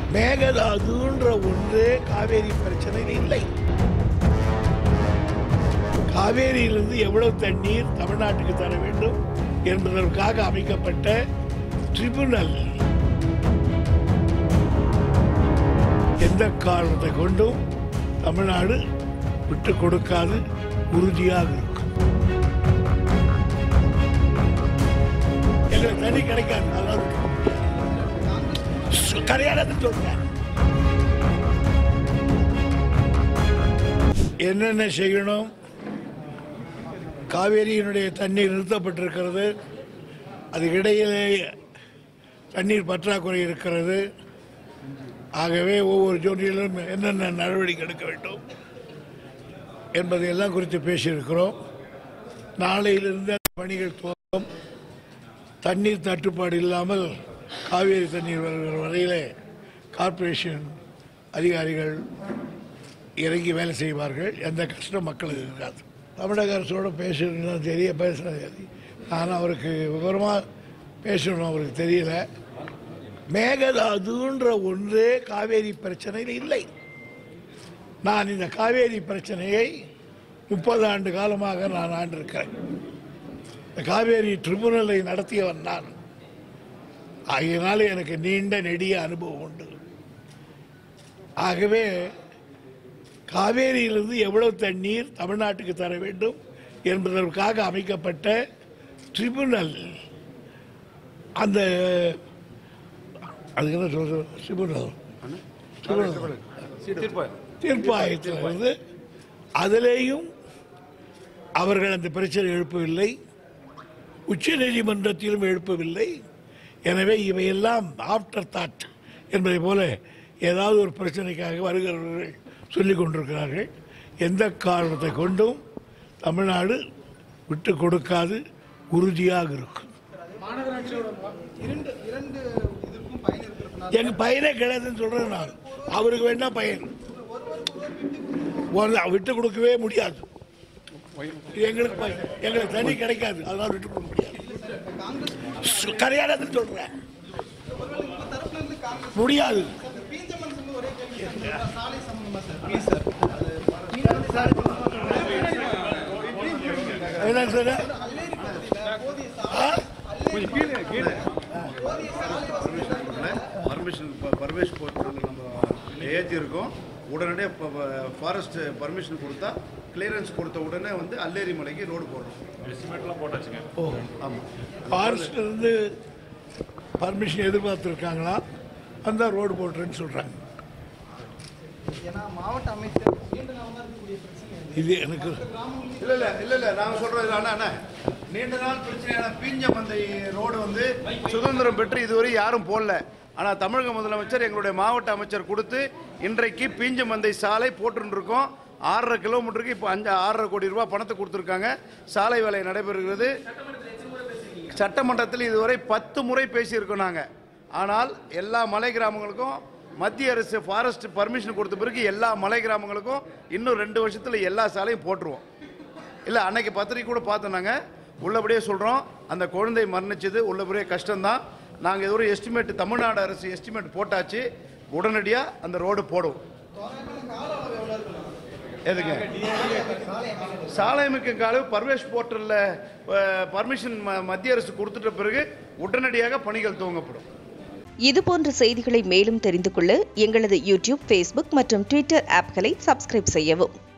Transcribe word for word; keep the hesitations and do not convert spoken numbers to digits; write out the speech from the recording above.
மேகதாதுன்ற ஒன்றே காவேரி பிரச்சனையில் இல்லை. காவேரியிலிருந்து எவ்வளவு தண்ணீர் தமிழ்நாட்டுக்கு தர வேண்டும் என்பதற்காக அமைக்கப்பட்ட ட்ரிபுனல் எந்த காரணத்தை கொண்டும் தமிழ்நாடு விட்டு கொடுக்காது, உறுதியாக இருக்கும். எங்களுக்கு தண்ணி கிடைக்காது, அதாவது கரையாடத்தை சொல்றேன். என்னென்ன செய்யணும்? காவேரியினுடைய தண்ணீர் நிறுத்தப்பட்டிருக்கிறது, அதுக்கிடையிலே தண்ணீர் பற்றாக்குறை இருக்கிறது. ஆகவே ஒவ்வொரு ஜோனியிலும் என்னென்ன நடவடிக்கை எடுக்க வேண்டும் என்பதையெல்லாம் குறித்து பேசியிருக்கிறோம். நாளையிலிருந்து பணிகள் துவங்கும். தண்ணீர் தட்டுப்பாடு இல்லாமல் காவேரி தண்ணீர் வருகிற வரையிலே கார்ப்பரேஷன் அதிகாரிகள் இறங்கி வேலை செய்வார்கள். எந்த கஷ்டம் மக்களுக்கு இருக்காது. தமிழக அரசோடு பேசணும் தெரிய பேசுறது, நான் அவருக்கு விவரமாக பேசணும் அவருக்கு தெரியல. மேகதாதுன்ற ஒன்றே காவேரி பிரச்சனையில் இல்லை. நான் இந்த காவேரி பிரச்சனையை முப்பது ஆண்டு காலமாக நான் ஆண்டிருக்கிறேன். இந்த காவேரி ட்ரிபுனலை நடத்தியவன் நான். ஆகையினால எனக்கு நீண்ட நெடிய அனுபவம் உண்டு. ஆகவே காவேரியிலிருந்து எவ்வளவு தண்ணீர் தமிழ்நாட்டுக்கு தர வேண்டும் என்பதற்காக அமைக்கப்பட்ட ட்ரிபுனல், அந்த அதுக்கு என்ன சொல்றது, ட்ரிபுனல் தீர்ப்பாயத்திலிருந்து அதிலேயும் அவர்கள் அந்த பிரச்சனை எழுப்பவில்லை, உச்ச நீதிமன்றத்திலும் எழுப்பவில்லை. எனவே இவையெல்லாம் ஆஃப்டர் தாட் என்பதை போல ஏதாவது ஒரு பிரச்சனைக்காக வருகிறவர்கள் சொல்லிக் கொண்டிருக்கிறார்கள். எந்த காரணத்தை கொண்டும் தமிழ்நாடு விட்டு கொடுக்காது, உறுதியாக இருக்கும். எங்க பயனே கிடையாதுன்னு சொல்றேன் நான். அவருக்கு வேணா பயன் விட்டு கொடுக்கவே முடியாது. எங்களுக்கு எங்களுக்கு தண்ணி கிடைக்காது, அதனால விட்டு கொடுக்க முடியாது. கரையாடன்னு சொல்றேன், முடியாது. என்ன சார் பர்மிஷன் பர்மிஷன் போட்டு நம்ம ஏற்றி இருக்கோம். உடனடியாக ஃபாரஸ்ட் பர்மிஷன் கொடுத்தா கிளியரன்ஸ் கொடுத்த உடனே வந்து அல்லேரி மலைக்கு ரோடு போடுறோம். எஸ்டிமேட்லாம் போட்டாச்சுங்க. ஓ ஆமாம், ஃபாரஸ்ட் இருந்து பர்மிஷன் எதிர்பார்த்துருக்காங்களா, அந்த ரோடு போட்டுறேன்னு சொல்கிறாங்க. மாவட்ட அமைச்சர் இது எனக்கு இல்லை இல்லை இல்லை இல்லை நாங்கள் சொல்கிறது அண்ணா அண்ணா நீண்ட நாள் பிரச்சனையான பீஞ்ச மந்தை ரோடு வந்து சுதந்திரம் பெற்று இதுவரை யாரும் போடல. ஆனால் தமிழக முதலமைச்சர் எங்களுடைய மாவட்ட அமைச்சர் கொடுத்து இன்றைக்கு பீஞ்ச மந்தை சாலை போட்டுருக்கோம். ஆறரை கிலோமீட்டருக்கு இப்போ அஞ்சு ஆறரை கோடி ரூபாய் பணத்தை கொடுத்துருக்காங்க. சாலை வேலை நடைபெறுகிறது. சட்டமன்றத்தில் இதுவரை பத்து முறை பேசியிருக்கோம் நாங்கள். ஆனால் எல்லா மலை கிராமங்களுக்கும் மத்திய அரசு ஃபாரஸ்ட் பர்மிஷன் கொடுத்த பிறகு எல்லா மலை கிராமங்களுக்கும் இன்னும் ரெண்டு வருஷத்தில் எல்லா சாலையும் போட்டுருவோம். இல்லை அன்னைக்கு பத்திரிக்கை கூட பார்த்தோம். நாங்கள் உள்ளபடியே சொல்கிறோம், அந்த குழந்தை மரணிச்சது உள்ளபடியே கஷ்டம்தான். நாங்கள் இது ஒரு எஸ்டிமேட், தமிழ்நாடு அரசு எஸ்டிமேட் போட்டாச்சு. உடனடியாக அந்த ரோடு போடுவோம். எதுங்க சாலை அமைக்கும் கால பர்வேஷ் போர்ட்டலில் பர்மிஷன் மத்திய அரசு கொடுத்துட்ட பிறகு உடனடியாக பணிகள் துவங்கப்படும். இதுபோன்ற செய்திகளை மேலும் தெரிந்து கொள்ள எங்களது யூடியூப், ஃபேஸ்புக் மற்றும் ட்விட்டர் ஆப்களை சப்ஸ்கிரைப் செய்யவும்.